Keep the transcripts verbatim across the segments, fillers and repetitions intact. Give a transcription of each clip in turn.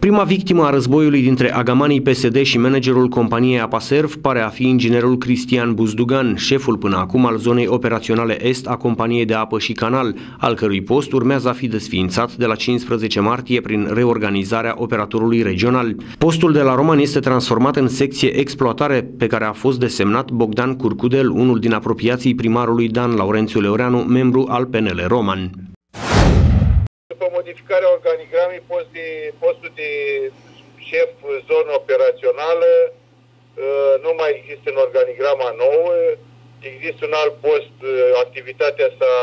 Prima victimă a războiului dintre agamanii P S D și managerul companiei Apaserv pare a fi inginerul Cristian Buzdugan, șeful până acum al zonei operaționale est a companiei de apă și canal, al cărui post urmează a fi desființat de la cincisprezece martie prin reorganizarea operatorului regional. Postul de la Roman este transformat în secție exploatare, pe care a fost desemnat Bogdan Curcudel, unul din apropiații primarului Dan Laurențiu Leoreanu, membru al P N L Roman. După modificarea organigramei, post de, postul de șef zonă operațională nu mai există în organigrama nouă, există un alt post, activitatea s-a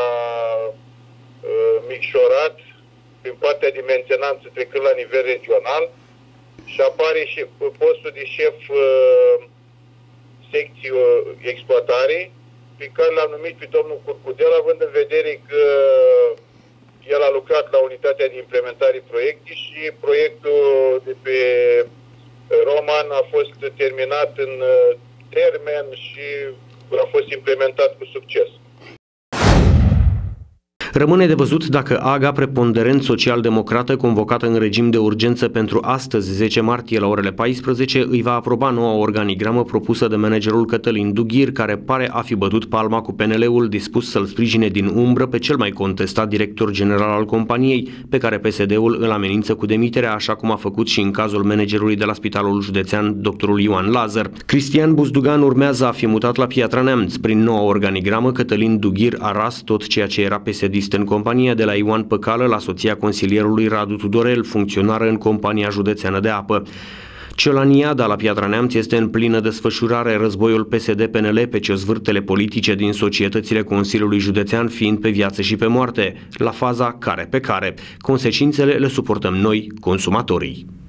micșorat prin partea de mentenanță trecând la nivel regional și apare și postul de șef secții exploatare, pe care l-am numit pe domnul Curcudel, având în vedere că el a lucrat la unitatea de implementare proiecte și proiectul de pe Roman a fost terminat în termen și a fost implementat cu succes. Rămâne de văzut dacă A G A preponderent social-democrată, convocată în regim de urgență pentru astăzi, zece martie, la orele paisprezece, îi va aproba noua organigramă propusă de managerul Cătălin Dughir, care pare a fi bătut palma cu P N L-ul dispus să-l sprijine din umbră pe cel mai contestat director general al companiei, pe care P S D-ul îl amenință cu demiterea, așa cum a făcut și în cazul managerului de la Spitalul Județean, doctorul Ioan Lazar. Cristian Buzdugan urmează a fi mutat la Piatra Neamț. Prin noua organigramă, Cătălin Dughir a ras tot ceea ce era P S D în compania, de la Ioan Păcală la soția consilierului Radu Tudorel, funcționară în compania județeană de apă. Ciolaniada la Piatra Neamț este în plină desfășurare, războiul P S D P N L pe ciozvârtele politice din societățile Consiliului Județean fiind pe viață și pe moarte, la faza care pe care. Consecințele le suportăm noi, consumatorii.